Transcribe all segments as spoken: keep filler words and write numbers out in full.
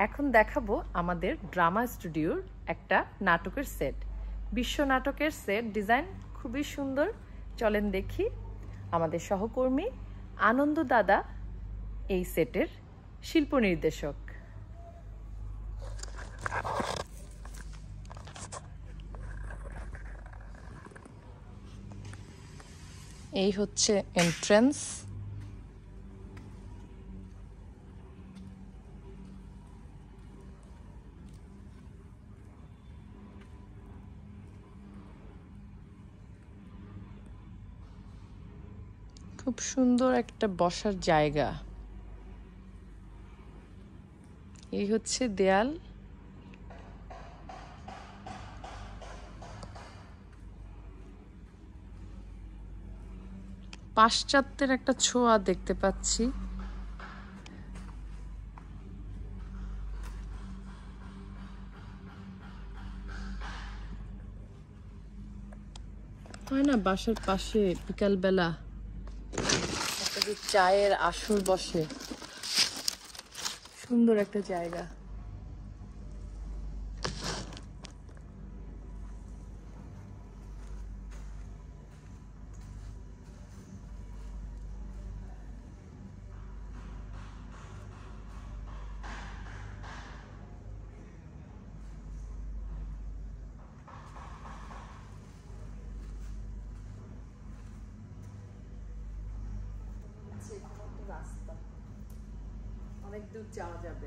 এখন দেখাবো আমাদের ড্রামা স্টুডিওর একটা নাটকের সেট। বিশ্ব নাটকের সেট ডিজাইন খুবই সুন্দর। চলেন দেখি। আমাদের সহকর্মী আনন্দ দাদা এই সেটের শিল্প নির্দেশক। এই হচ্ছে এন্ট্রান্স। খুব সুন্দর একটা বসার জায়গা। এই হচ্ছে দেয়াল। পাশ্চাত্যের একটা ছোঁয়া দেখতে পাচ্ছি। হয় না বাসার পাশে বিকালবেলা একটা যে চায়ের আসর বসে, সুন্দর একটা জায়গা। রাস্তা অনেক দূর যাওয়া যাবে।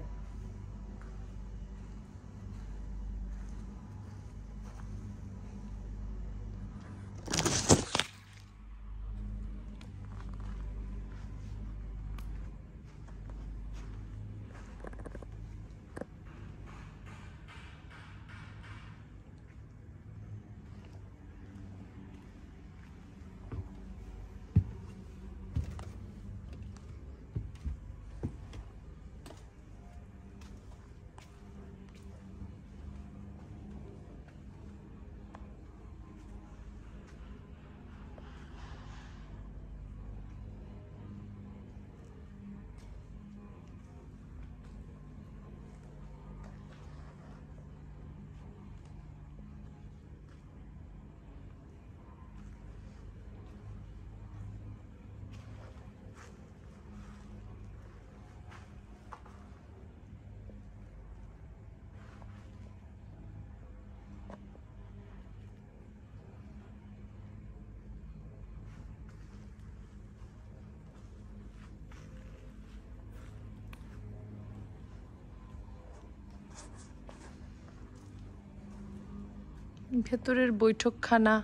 ভেতরের বৈঠকখানা,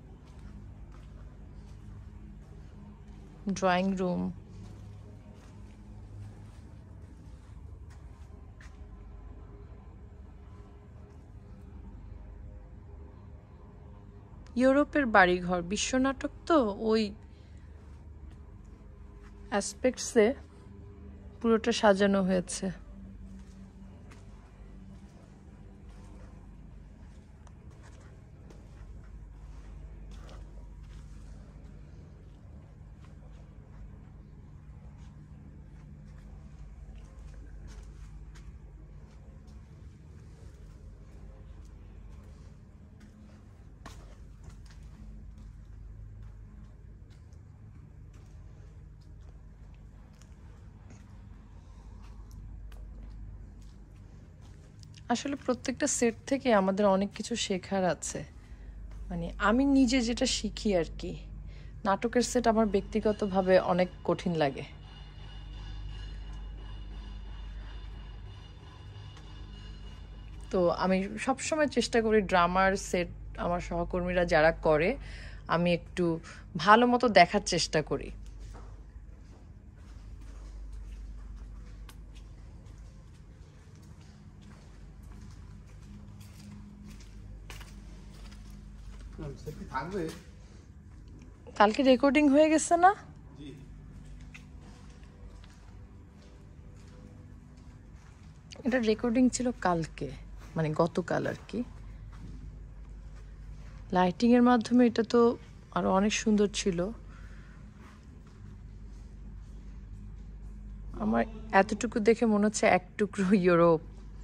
ড্রয়িং রুম, ইউরোপের বাড়িঘর। বিশ্বনাটক তো ওই অ্যাসপেক্টসে পুরোটা সাজানো হয়েছে। আসলে প্রত্যেকটা সেট থেকে আমাদের অনেক কিছু শেখার আছে। মানে আমি নিজে যেটা শিখি আর কি, নাটকের সেট আমার ব্যক্তিগতভাবে অনেক কঠিন লাগে। তো আমি সবসময় চেষ্টা করি ড্রামার সেট আমার সহকর্মীরা যারা করে আমি একটু ভালো মতো দেখার চেষ্টা করি। কালকে রেকর্ডিং হয়ে গেছে না? এটা রেকর্ডিং ছিল কালকে, মানে গতকাল আর কি। লাইটিং এর মাধ্যমে এটা তো আরো অনেক সুন্দর ছিল। আমার এতটুকু দেখে মনে হচ্ছে এক টুকরো ইউরোপ।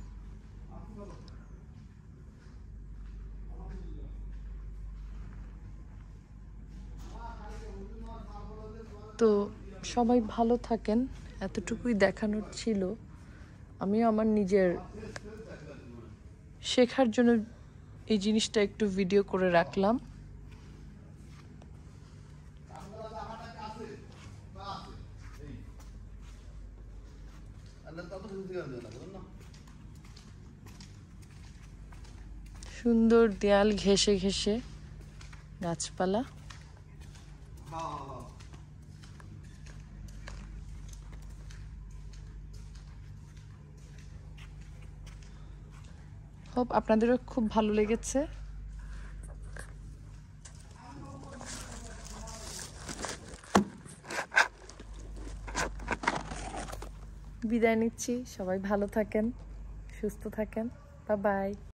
তো সবাই ভালো থাকেন, এতটুকুই দেখানোর ছিল। আমিও আমার নিজের শেখার জন্য এই জিনিসটা একটু ভিডিও করে রাখলাম। সুন্দর দেয়াল ঘেঁষে ঘেঁষে গাছপালা। হোপ আপনাদেরও খুব ভালো লেগেছে। বিদায় নিচ্ছি, সবাই ভালো থাকেন, সুস্থ থাকেন, বাই বাই।